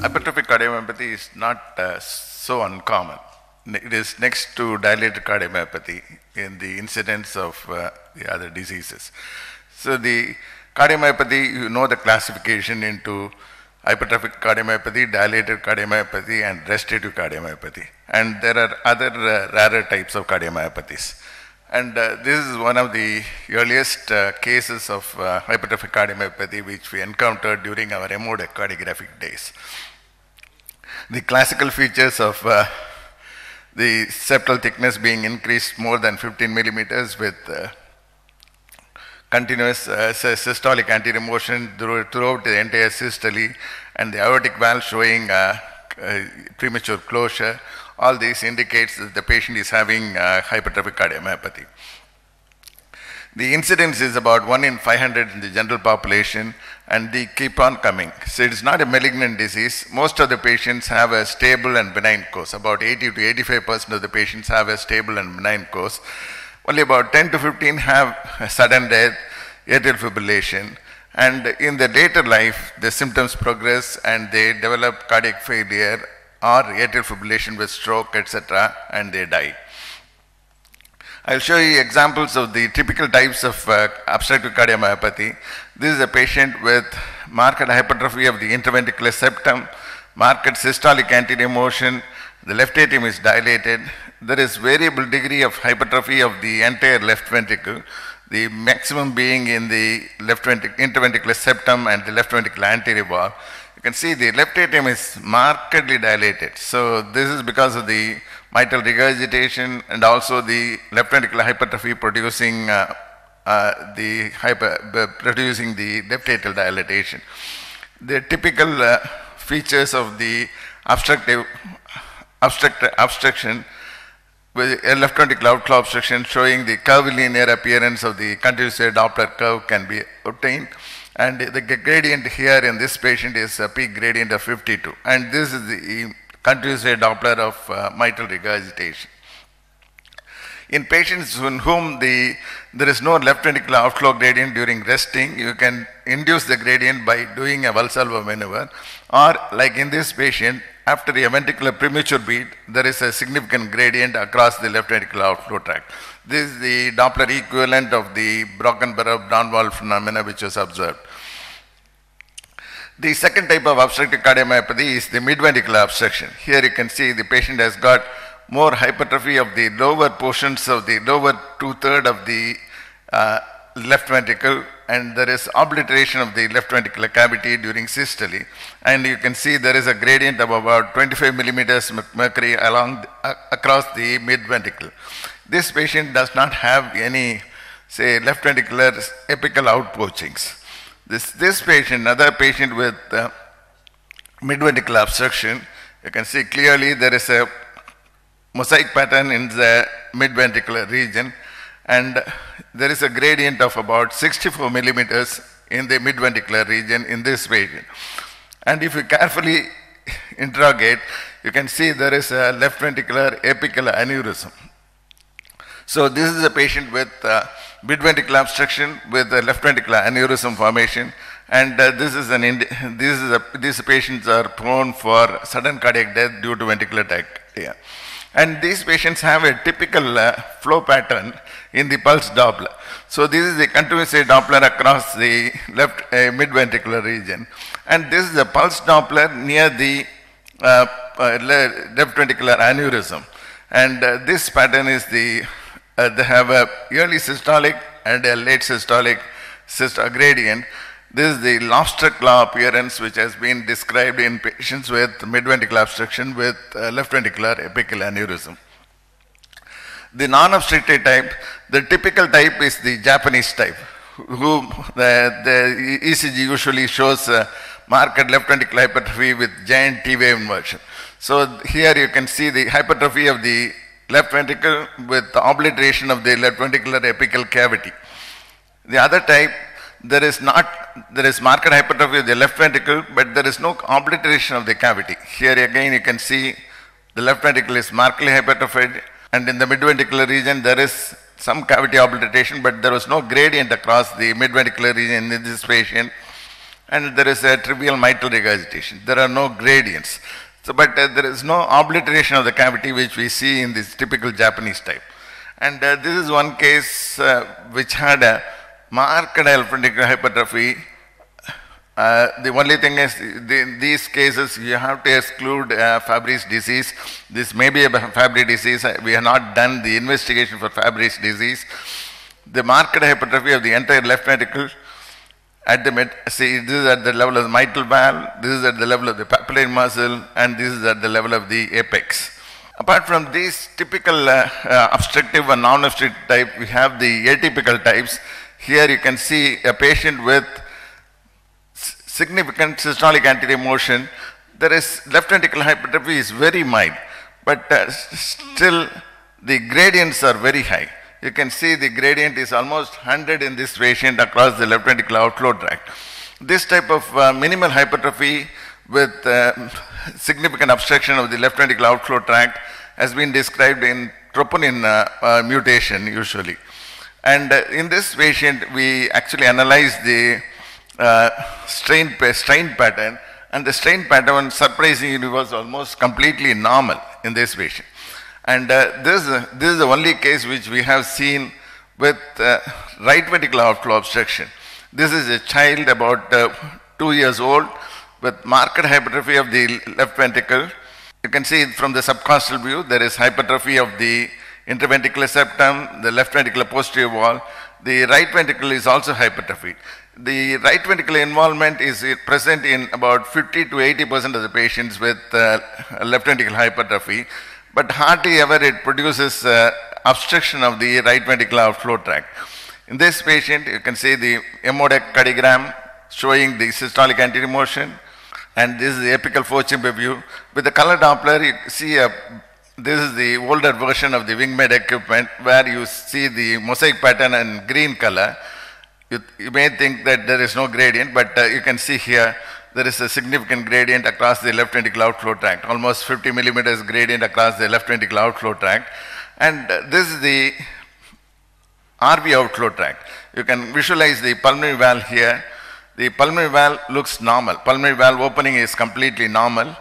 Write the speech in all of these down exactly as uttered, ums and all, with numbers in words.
hypertrophic cardiomyopathy is not uh, so uncommon. It is next to dilated cardiomyopathy in the incidence of uh, the other diseases. So the cardiomyopathy, you know the classification into hypertrophic cardiomyopathy, dilated cardiomyopathy, and restrictive cardiomyopathy. And there are other uh, rarer types of cardiomyopathies. And uh, this is one of the earliest uh, cases of uh, hypertrophic cardiomyopathy which we encountered during our hemodecadigraphic days. The classical features of uh, the septal thickness being increased more than fifteen millimeters with uh, continuous uh, systolic anterior motion through, throughout the entire systole, and the aortic valve showing uh, uh, premature closure. All this indicates that the patient is having uh, hypertrophic cardiomyopathy. The incidence is about one in five hundred in the general population, and they keep on coming. So it is not a malignant disease. Most of the patients have a stable and benign course. About eighty to eighty-five percent of the patients have a stable and benign course. Only about ten to fifteen have a sudden death, atrial fibrillation, and in the later life, the symptoms progress and they develop cardiac failure or atrial fibrillation with stroke, et cetera, and they die. I'll show you examples of the typical types of uh, obstructive cardiomyopathy. This is a patient with marked hypertrophy of the interventricular septum, marked systolic anterior motion, the left atrium is dilated. There is variable degree of hypertrophy of the entire left ventricle, the maximum being in the left ventric interventricular septum and the left ventricular anterior wall. You can see the left atrium is markedly dilated. So this is because of the mitral regurgitation and also the left ventricular hypertrophy producing uh, uh, the hyper, uh, producing the left atrial dilatation. The typical uh, features of the obstructive obstruct, obstruction with a left ventricular outflow obstruction showing the curvilinear appearance of the continuous wave Doppler curve can be obtained. And the gradient here in this patient is a peak gradient of fifty-two. And this is the continuous wave Doppler of uh, mitral regurgitation. In patients in whom the, there is no left ventricular outflow gradient during resting, you can induce the gradient by doing a Valsalva maneuver. Or like in this patient, after a ventricular premature beat, there is a significant gradient across the left ventricular outflow tract. This is the Doppler equivalent of the Brocken-Burrough-Brown valve phenomena which was observed. The second type of obstructive cardiomyopathy is the midventricular obstruction. Here you can see the patient has got more hypertrophy of the lower portions of the lower two-thirds of the uh, left ventricle, and there is obliteration of the left ventricular cavity during systole. And you can see there is a gradient of about twenty-five millimeters mercury along uh, across the mid-ventricle. This patient does not have any, say, left ventricular apical outpoachings. This, this patient, another patient with uh, mid-ventricular obstruction, you can see clearly there is a mosaic pattern in the mid-ventricular region, and there is a gradient of about sixty-four millimeters in the mid-ventricular region in this patient. And if you carefully interrogate, you can see there is a left ventricular apical aneurysm. So this is a patient with uh, mid-ventricular obstruction with a left ventricular aneurysm formation, and uh, this is an this is a, these patients are prone for sudden cardiac death due to ventricular tachycardia. And these patients have a typical uh, flow pattern in the pulse Doppler. So this is the continuous wave Doppler across the left uh, mid-ventricular region, and this is a pulse Doppler near the uh, uh, left ventricular aneurysm. And uh, this pattern is the Uh, they have a early systolic and a late systolic systolic gradient. This is the lobster claw appearance which has been described in patients with mid-ventricular obstruction with uh, left ventricular apical aneurysm. The non-obstructive type, the typical type is the Japanese type, who the, the E C G usually shows uh, marked left ventricular hypertrophy with giant T-wave inversion. So here you can see the hypertrophy of the left ventricle with the obliteration of the left ventricular apical cavity. The other type, there is not, there is marked hypertrophy of the left ventricle, but there is no obliteration of the cavity. Here again you can see the left ventricle is markedly hypertrophied, and in the mid-ventricular region there is some cavity obliteration, but there was no gradient across the mid-ventricular region in this patient. and there is a trivial mitral regurgitation. There are no gradients. So, but uh, there is no obliteration of the cavity which we see in this typical Japanese type. And uh, this is one case uh, which had a marked left ventricular hypertrophy. Uh, the only thing is, the, in these cases, you have to exclude uh, Fabry's disease. This may be a Fabry disease. We have not done the investigation for Fabry's disease. The marked hypertrophy of the entire left ventricle at the mid, see, this is at the level of the mitral valve, this is at the level of the papillary muscle, and this is at the level of the apex. Apart from these typical uh, uh, obstructive and non-obstructive type, we have the atypical types. Here you can see a patient with significant systolic anterior motion. There is left ventricular hypertrophy is very mild, but uh, still the gradients are very high. You can see the gradient is almost one hundred in this patient across the left ventricular outflow tract. This type of uh, minimal hypertrophy with uh, significant obstruction of the left ventricular outflow tract has been described in troponin uh, uh, mutation usually. And uh, in this patient, we actually analyzed the uh, strain, strain pattern, and the strain pattern surprisingly was almost completely normal in this patient. And uh, this, uh, this is the only case which we have seen with uh, right ventricular outflow obstruction. This is a child about uh, two years old with marked hypertrophy of the left ventricle. You can see from the subcostal view, there is hypertrophy of the interventricular septum, the left ventricular posterior wall. The right ventricle is also hypertrophied. The right ventricular involvement is present in about fifty to eighty percent of the patients with uh, left ventricular hypertrophy, but hardly ever it produces uh, obstruction of the right ventricular outflow tract. In this patient, you can see the hemodecardiogram showing the systolic anterior motion, and this is the apical four-chamber view. With the color Doppler, you see a, this is the older version of the WingMed equipment where you see the mosaic pattern in green color. You, you may think that there is no gradient, but uh, you can see here there is a significant gradient across the left ventricular outflow tract, almost fifty millimeters gradient across the left ventricular outflow tract. And uh, this is the R V outflow tract. You can visualize the pulmonary valve here. The pulmonary valve looks normal. Pulmonary valve opening is completely normal.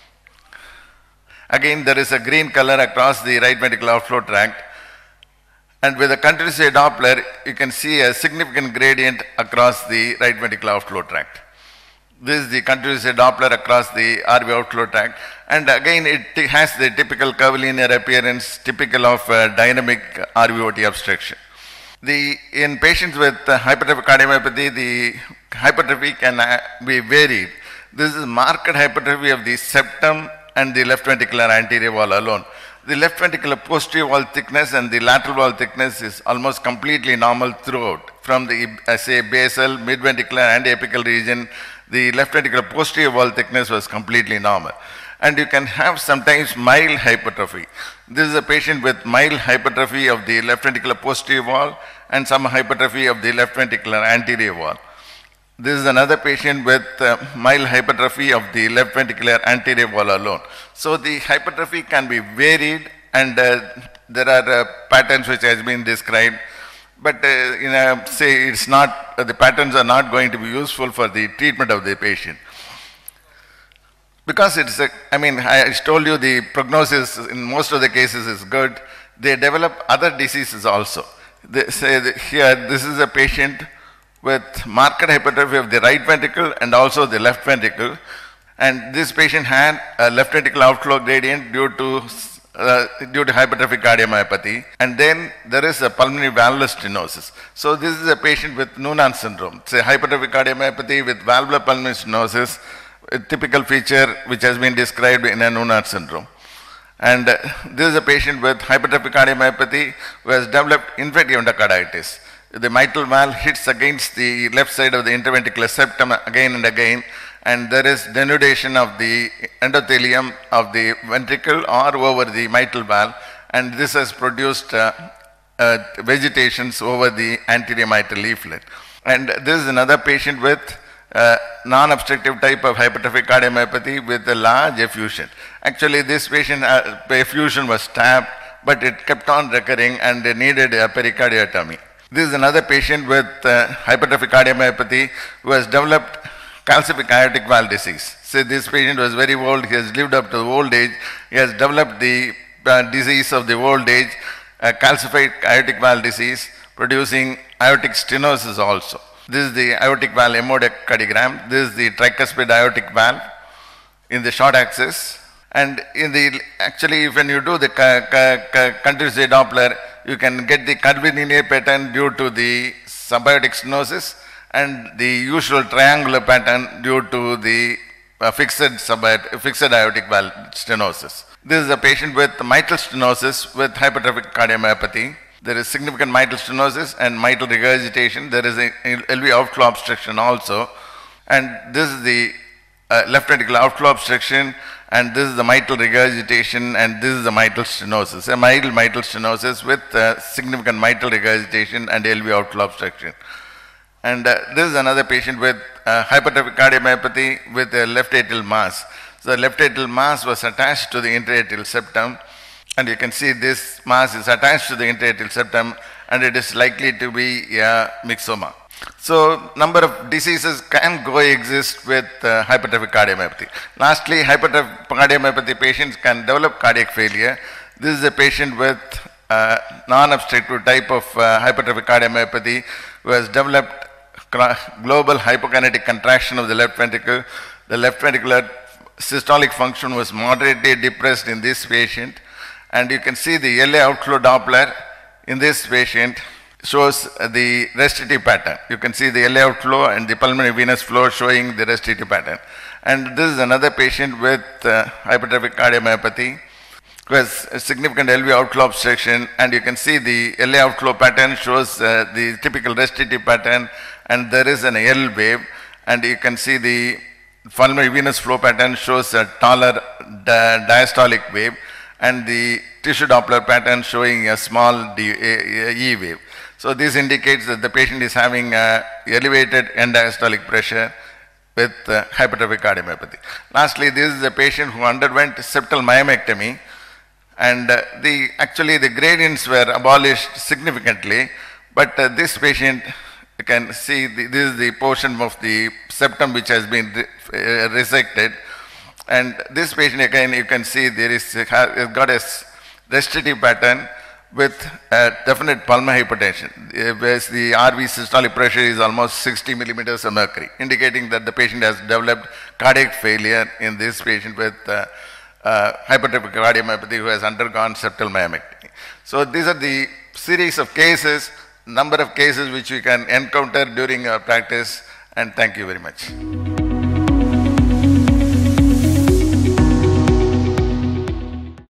Again, there is a green color across the right ventricular outflow tract. And with a continuous wave Doppler, you can see a significant gradient across the right ventricular outflow tract. This is the continuous wave Doppler across the R V outflow tract. And again, it has the typical curvilinear appearance, typical of uh, dynamic R V O T obstruction. The, in patients with uh, hypertrophic cardiomyopathy, the hypertrophy can uh, be varied. This is marked hypertrophy of the septum and the left ventricular anterior wall alone. The left ventricular posterior wall thickness and the lateral wall thickness is almost completely normal throughout. From the, uh, say, basal, mid-ventricular and apical region, the left ventricular posterior wall thickness was completely normal. And you can have sometimes mild hypertrophy. This is a patient with mild hypertrophy of the left ventricular posterior wall and some hypertrophy of the left ventricular anterior wall. This is another patient with uh, mild hypertrophy of the left ventricular anterior wall alone. So the hypertrophy can be varied, and uh, there are uh, patterns which has been described. But uh, you know, say it's not, uh, the patterns are not going to be useful for the treatment of the patient. Because it's a, I mean, I told you the prognosis in most of the cases is good. They develop other diseases also. They say that here, this is a patient with marked hypertrophy of the right ventricle and also the left ventricle. And this patient had a left ventricular outflow gradient due to uh, due to hypertrophic cardiomyopathy. And then there is a pulmonary valvular stenosis. So this is a patient with Noonan syndrome. It's a hypertrophic cardiomyopathy with valvular pulmonary stenosis, a typical feature which has been described in a Noonan syndrome. And uh, this is a patient with hypertrophic cardiomyopathy who has developed infective endocarditis. The mitral valve hits against the left side of the interventricular septum again and again, and there is denudation of the endothelium of the ventricle or over the mitral valve, and this has produced uh, uh, vegetations over the anterior mitral leaflet. And this is another patient with uh, non-obstructive type of hypertrophic cardiomyopathy with a large effusion. Actually, this patient uh, effusion was stopped, but it kept on recurring and they needed a pericardiotomy. This is another patient with uh, hypertrophic cardiomyopathy who has developed calcific aortic valve disease. So this patient was very old, he has lived up to old age, he has developed the uh, disease of the old age, uh, calcified aortic valve disease, producing aortic stenosis also. This is the aortic valve hemodecardiogram, this is the tricuspid aortic valve in the short axis. And in the, actually when you do the continuous wave Doppler, you can get the curvilinear pattern due to the subaortic stenosis and the usual triangular pattern due to the uh, fixed, subaortic, fixed aortic valve stenosis. This is a patient with mitral stenosis with hypertrophic cardiomyopathy. There is significant mitral stenosis and mitral regurgitation. There is a L V outflow obstruction also. And this is the uh, left ventricular outflow obstruction, and this is the mitral regurgitation, and this is the mitral stenosis, a mild mitral stenosis with uh, significant mitral regurgitation and L V outflow obstruction. And uh, this is another patient with uh, hypertrophic cardiomyopathy with a left atrial mass. So the left atrial mass was attached to the interatrial septum, and you can see this mass is attached to the interatrial septum, and it is likely to be a myxoma. So, number of diseases can coexist with uh, hypertrophic cardiomyopathy. Lastly, hypertrophic cardiomyopathy patients can develop cardiac failure. This is a patient with uh, non-obstructive type of uh, hypertrophic cardiomyopathy who has developed global hypokinetic contraction of the left ventricle. The left ventricular systolic function was moderately depressed in this patient, and you can see the L A outflow Doppler in this patient shows the restrictive pattern. You can see the L A outflow and the pulmonary venous flow showing the restrictive pattern. And this is another patient with uh, hypertrophic cardiomyopathy who has a significant L V outflow obstruction, and you can see the L A outflow pattern shows uh, the typical restrictive pattern, and there is an L wave, and you can see the pulmonary venous flow pattern shows a taller di diastolic wave, and the tissue Doppler pattern showing a small D, a, a E wave. So this indicates that the patient is having uh, elevated end diastolic pressure with uh, hypertrophic cardiomyopathy. Lastly, this is a patient who underwent septal myomectomy, and uh, the actually the gradients were abolished significantly, but uh, this patient, you can see the, this is the portion of the septum which has been re uh, resected, and this patient again you can see there is uh, has got a restrictive pattern with a definite pulmonary hypertension, whereas the R V systolic pressure is almost sixty millimeters of mercury, indicating that the patient has developed cardiac failure in this patient with uh, uh, hypertrophic cardiomyopathy who has undergone septal myomectomy. So these are the series of cases, number of cases which we can encounter during our practice, and thank you very much.